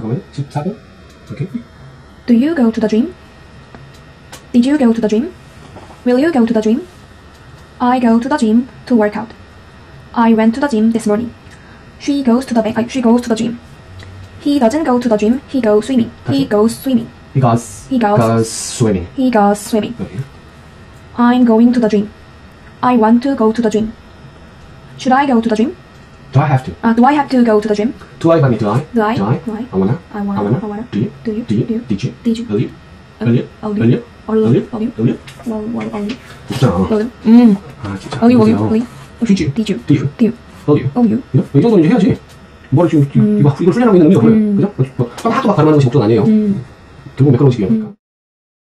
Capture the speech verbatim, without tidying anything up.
그러면 십사 번. 오케이. Do you go to the gym? Did you go to the gym? Will you go to the gym? I go to the gym to work out. I went to the gym this morning. She goes to the bank. She goes to the gym. He doesn't go to the gym. He goes swimming. He goes swimming. He goes. He goes. goes swimming. He goes swimming. Okay. I'm going to the gym. I want to go to the gym. Should I go to the gym? Do I have to? Uh, do I have to go to the gym? Do I? Do I? Do I? Do I? Do I? I wanna. I wanna. I wanna. I wanna. Do you? Do you? Do you? Do you? Did you? Did you? Will you? Will you? Will Will you? Will you? Will you? Will you? Will you? Well, well, will you? 없잖아. Will you? 음. 아 진짜. Will you? Will you? Will you? Did you? Did you? Did you? Did you? Will you? Will you? 이 정도는 이제 해야지. 뭐를 지금 음. 이거 이걸 훈련하고 있는 의미가 없어요. 음. 그죠? 뭐, 딱 학교 막 발음하는 것이 목적은 아니에요. 음. 결국 매끄러운 식이에요. 그러니까.